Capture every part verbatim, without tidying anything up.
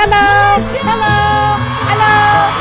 Hello. Hello. Hello.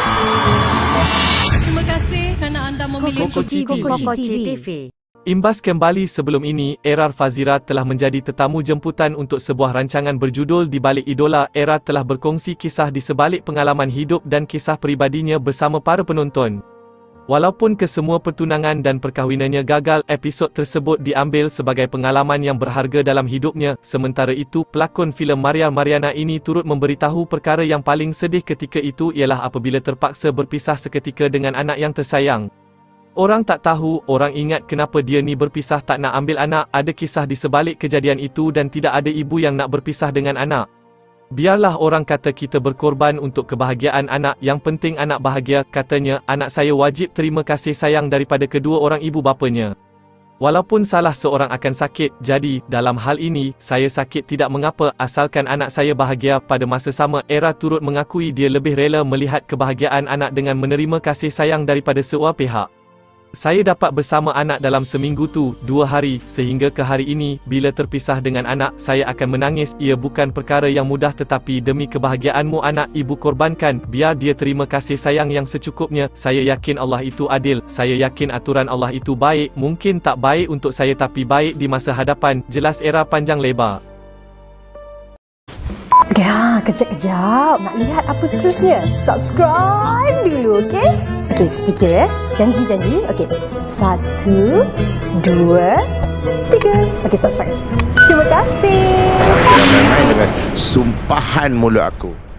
Terima kasih kerana anda memilih Kokoci T V. Imbas kembali sebelum ini, Erar Fazira telah menjadi tetamu jemputan untuk sebuah rancangan berjudul Di Balik Idola. Erar telah berkongsi kisah di sebalik pengalaman hidup dan kisah peribadinya bersama para penonton. Walaupun kesemua pertunangan dan perkahwinannya gagal, episod tersebut diambil sebagai pengalaman yang berharga dalam hidupnya. Sementara itu, pelakon filem Maria Mariana ini turut memberitahu perkara yang paling sedih ketika itu ialah apabila terpaksa berpisah seketika dengan anak yang tersayang. Orang tak tahu, orang ingat kenapa dia ni berpisah tak nak ambil anak. Ada kisah di sebalik kejadian itu dan tidak ada ibu yang nak berpisah dengan anak. Biarlah orang kata kita berkorban untuk kebahagiaan anak, yang penting anak bahagia, katanya. Anak saya wajib terima kasih sayang daripada kedua orang ibu bapanya. Walaupun salah seorang akan sakit, jadi, dalam hal ini, saya sakit tidak mengapa, asalkan anak saya bahagia. Pada masa sama, Era turut mengakui dia lebih rela melihat kebahagiaan anak dengan menerima kasih sayang daripada seorang pihak. Saya dapat bersama anak dalam seminggu tu, dua hari, sehingga ke hari ini, bila terpisah dengan anak, saya akan menangis. Ia bukan perkara yang mudah, tetapi demi kebahagiaanmu anak, ibu korbankan, biar dia terima kasih sayang yang secukupnya. Saya yakin Allah itu adil, saya yakin aturan Allah itu baik, mungkin tak baik untuk saya tapi baik di masa hadapan, jelas Era panjang lebar. Ya, kejap-kejap. Nak lihat apa seterusnya? Subscribe dulu, okey? Okey, sedikit ya. Janji-janji. Okey. Satu, dua, tiga. Okey, subscribe. Terima kasih. Jangan main-main dengan sumpahan mulut aku.